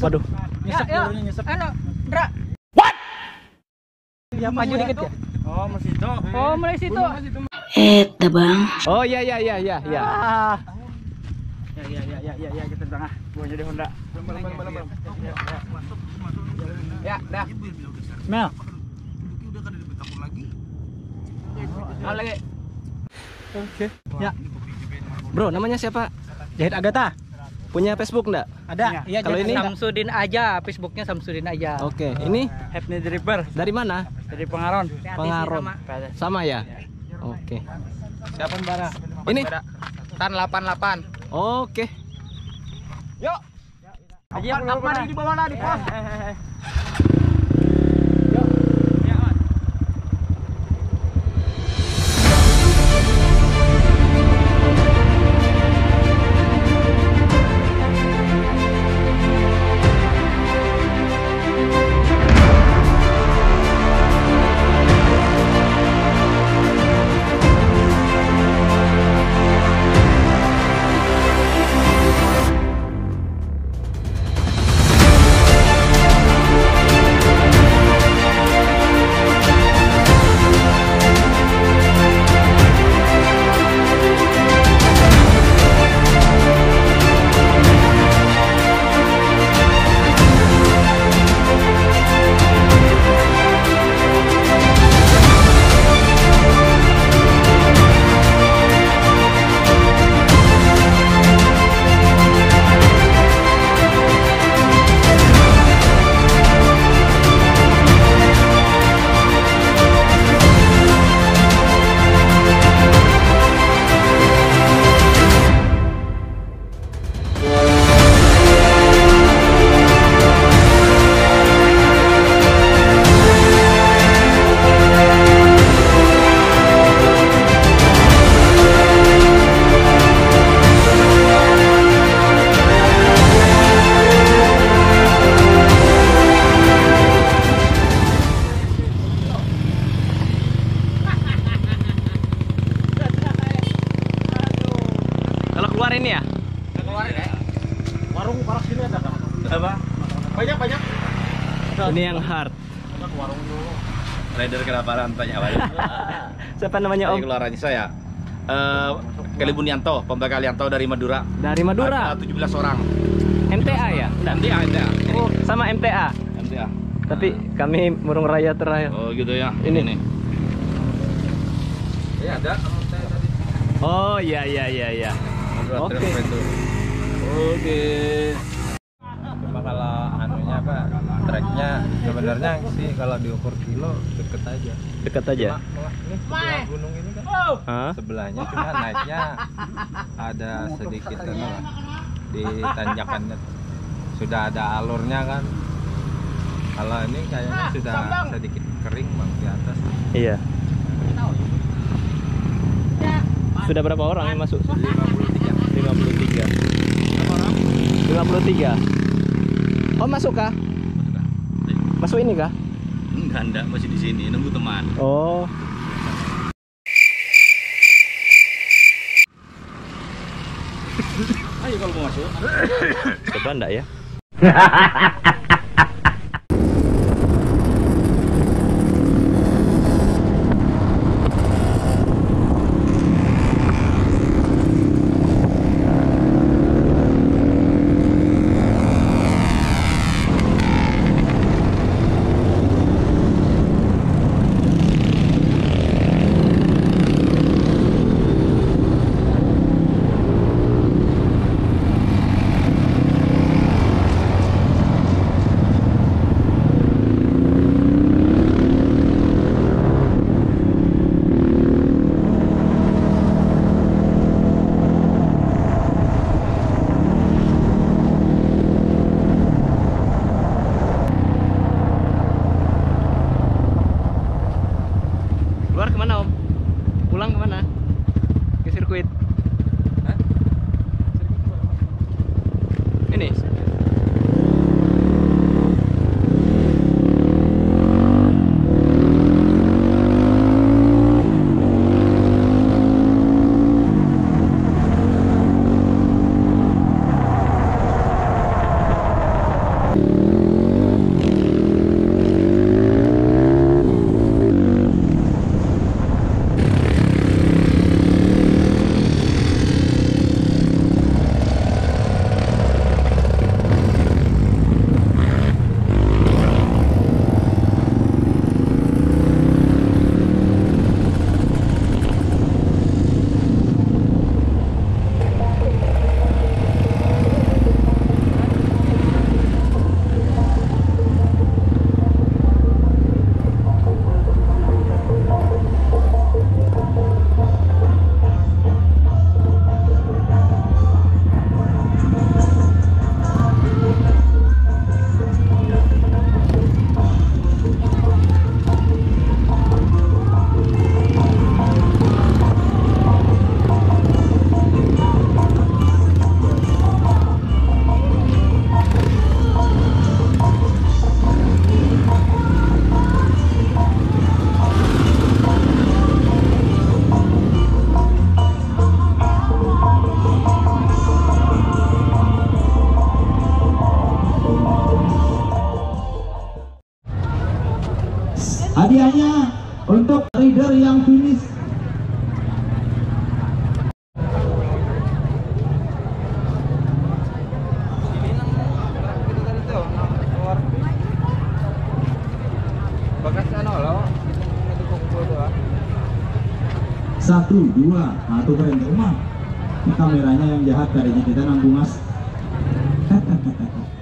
Waduh. Nyesep dulu, nyesep. Ndra. Ya, Maju dikit ya. Oh, masih itu. Oh, mulai situ. Bang. Oh iya. Ya, kita tengah. Buahnya di Honda. Belum. Ya, dah. Mel. Udah kan di kampung lagi. Lagi. Oke. Ya. Bro, namanya siapa? Jahit Agatha. Punya Facebook enggak? Ada. Iya, Kalau ini Samsudin aja, Facebooknya Samsudin aja. Oke, ini Happy Driver dari mana? dari Pengaron. Pengaron. Sama ya? Oke. Siapa Bara? Ini Tan 88. oke. Yuk. Aja apa di bawah lah di pos. Kalau keluar ini ya? Warung paras sini ada kan? Apa? Banyak. Ini yang hard. Warung dulu. Rider kelaparan tanya apa? Siapa namanya Om? Keluarannya saya. Kalibunianto, Pembak Kalianto dari Madura. Dari Madura. Ada 17 orang. MTA ya? MTA. Oh, sama MTA. MTA. Tapi kami Murung Raya terakhir. Oh gitu ya. Ini. Ya ada saya tadi. Oh iya. Madura Oke. Trip itu. Oke. Cuma kalau anunya apa treknya sebenarnya sih kalau diukur kilo deket aja. Dekat aja. Ini sebelah gunung ini kan Hah? sebelahnya cuma naiknya ada sedikit anu lah di tanjakannya sudah ada alurnya kan. Kalau ini kayaknya sudah sedikit kering bang di atas. Iya. Sudah berapa orang yang masuk? 53. 53. 53. Oh, masuk kah? Masuk ini kah? Enggak, masih di sini nunggu teman. Oh. Ayo kalau mau masuk. Coba enggak ya? Keluar kemana Om? Pulang kemana? Ke sirkuit? Hah? Ini? 1, 2. Nah, tuh keren tuh mah. Ini kameranya yang jahat dari kita nanggung mas.